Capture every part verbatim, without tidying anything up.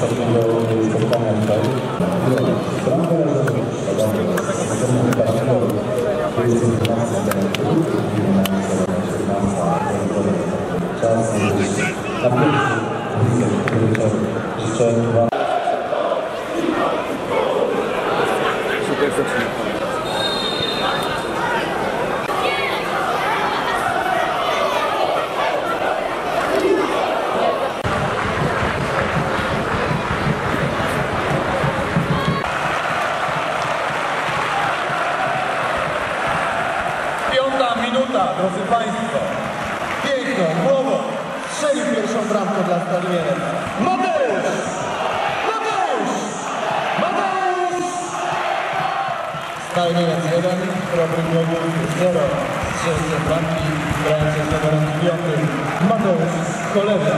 ostatniego spotkania tutaj. Czas na pierwszy jeszcze dwa. Minuta, drodzy Państwo. Piękną głową strzelił pierwszą bramkę dla Staliera. Mateusz! Mateusz! Mateusz! Staliera jeden, Robert Głogów zero. Strzelce bramki, grający z numerem piątym. Mateusz Kolega.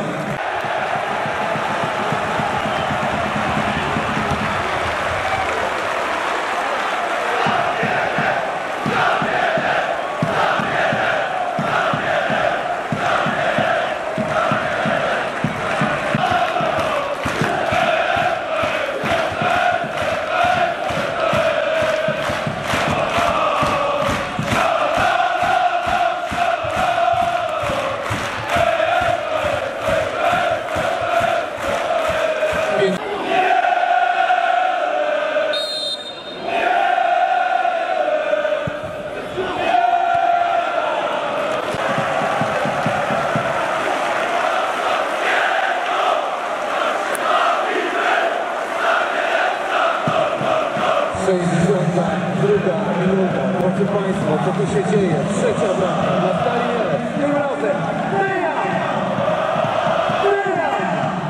sześćdziesiąta druga minuta. Drodzy Państwo, co tu się dzieje? Trzecia bramka dla Staliera. Tym razem Dejan! Dejan!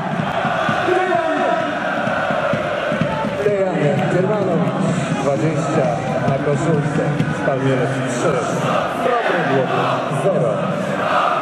Dejan! Dejan Dziermanowicz. dwadzieścia na koszulce. Staliera trzy. Problem Głogów zero.